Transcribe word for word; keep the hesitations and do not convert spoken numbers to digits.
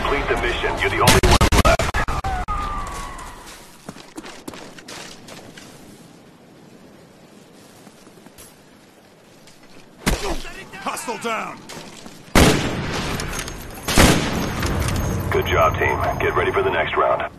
Complete the mission. You're the only one left. Hostile down! Good job, team. Get ready for the next round.